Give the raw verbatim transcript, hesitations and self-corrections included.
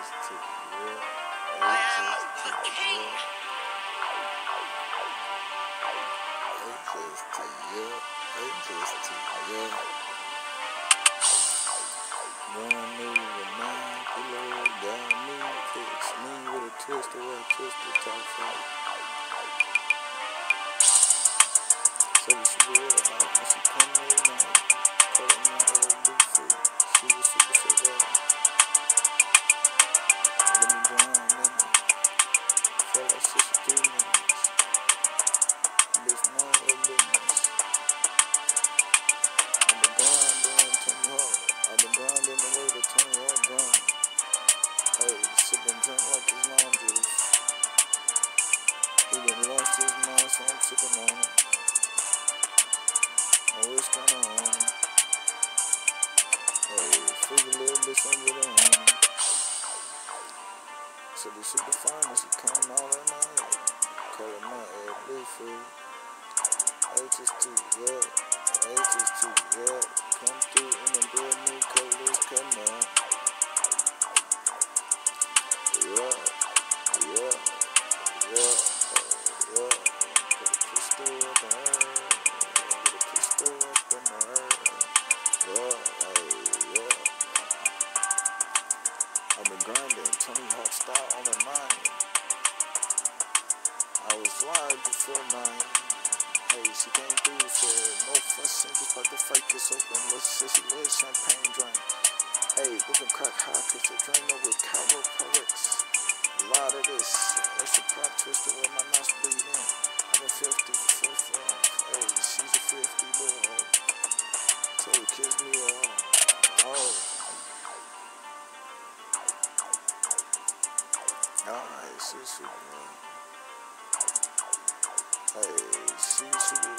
too real. Ages too real. Ages too real. Ages too real. One new remind, pillow, got me, fix me with a twist or a twist to talk fight. So we should be real out when she come every night. Calling my old big food. She was super so well. Let me drown in it. Felt like sixty-three minutes. Bitch, none of her business. I've been grinding, Tony Hawk. I've been grinding the way that Tony Hawk grind. Hey, sipping drink like his mom juice. He done lost his mind, so I'm sipping on it. Oh, it's kinda on him. Hey, freak a little bitch, I'm getting on him. So this shit the finest, she come out at night. Calling my air blue food. H is too, yeah. H is too, yeah. Come through in the brand new colors, come on. Yeah, yeah, yeah, yeah. Put a pistol up in her. Put a pistol up in her. Yeah, hey, yeah. I've been grinding, Tony Hawk style on the nine. I was live before nine. Hey, she came through, said no fussing, just about to fight this open. Let's say she loves champagne drink. Hey, looking crack high, cause the drainer with chiropractics. A lot of this, extra prop twister where my nuts bleed in. I've been fifty for four five. Hey, she's a fifty boy. So he kiss me all. Oh. Alright, she's super. Hey, she's super.